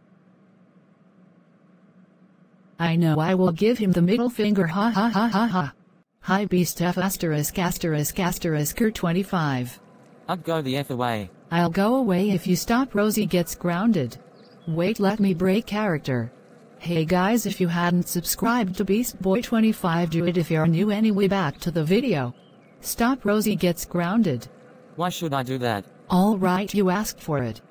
I know I will give him the middle finger, ha ha ha ha ha. Hi Beast F asterisk asterisk asterisk 25. I'd go the F away. I'll go away if you stop. Rosie gets grounded. Wait, let me break character. Hey guys, if you hadn't subscribed to Beast Boy 25, do it if you're new. Anyway, back to the video. Stop, Rosie gets grounded. Why should I do that? Alright, you asked for it.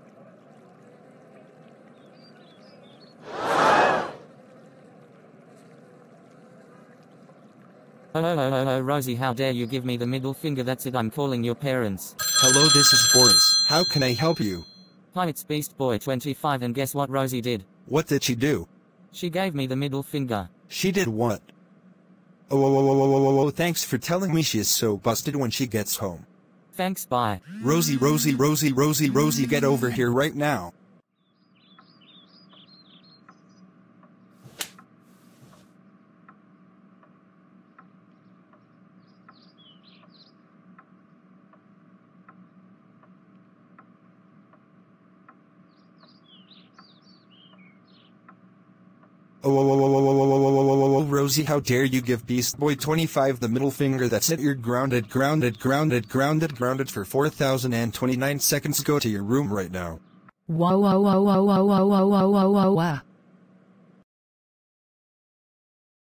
Oh, Rosie, how dare you give me the middle finger? That's it, I'm calling your parents. Hello, this is Boris. How can I help you? Hi, it's Beast Boy 25, and guess what Rosie did? What did she do? She gave me the middle finger. She did what? Oh, thanks for telling me. She is so busted when she gets home. Thanks, bye. Rosie, get over here right now. Oh, Rosie, how dare you give Beast Boy 25 the middle finger? That's it, you're grounded for 4,029 seconds. Go to your room right now. Whoa.